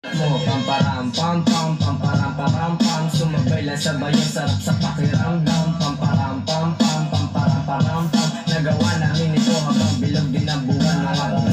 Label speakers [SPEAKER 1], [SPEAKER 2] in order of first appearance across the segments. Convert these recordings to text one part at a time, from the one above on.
[SPEAKER 1] mo pamparam pam pam pamparam param pam sumabay lang sabay ang sarap sa pakiramdam pamparam pam pam pamparam param pam nagawa namin ito habang bilog din ang buwan ng araw.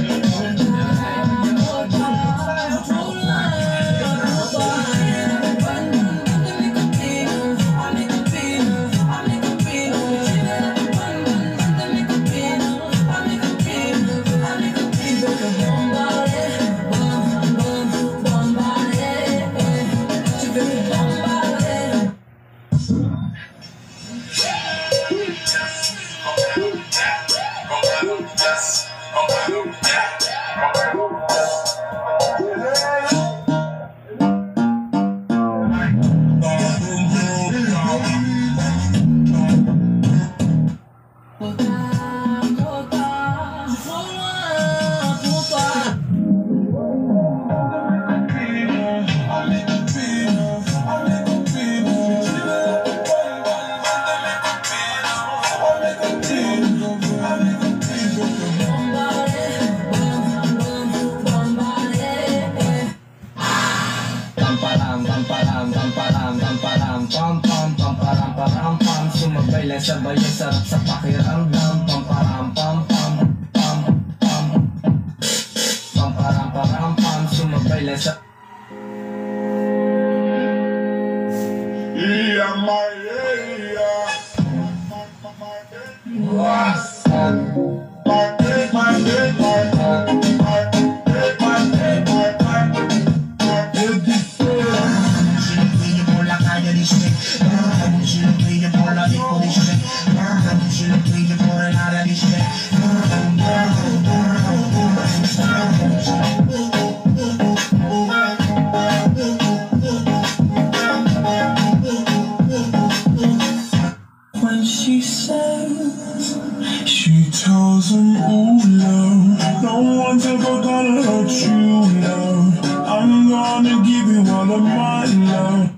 [SPEAKER 1] Sumabay lang sabay ang sarap sa pakiramdam pamparam pam pam pam pam pamparam param pam sumabay lang sa
[SPEAKER 2] she says, she tells him, oh love, no one's ever gonna hurt you, love. I'm gonna give you all of my love.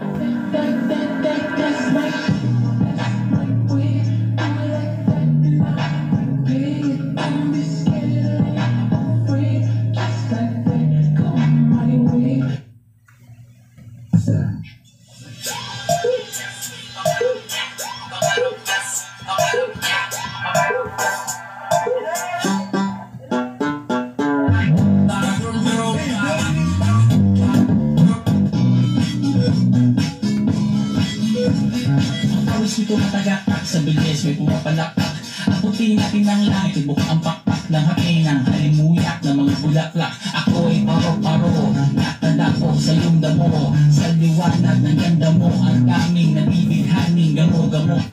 [SPEAKER 3] Ito matagakak sa bilis may pumapalakpak. Ako tinatin ng langit, ibuk ang pakpak ng hapin ng halimuyak ng mga bulaklak. Ako ay paro-paro, nakadako sa iyong damo. Sa liwanag ng ganda mo, ang daming nabibighaning gamo-gamo.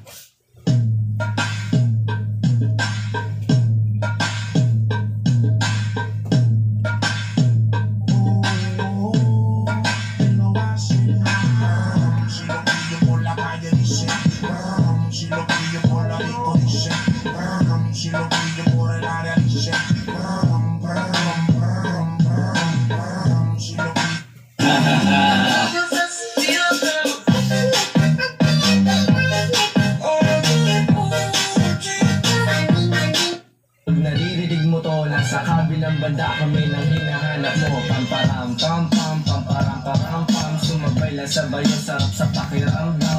[SPEAKER 1] Naririnig mo to, nasa kabilang banda kami nang hinahanap mo pamparam pam pam pamparam param pam sumabay lang sabay ang sarap sa pakiramdam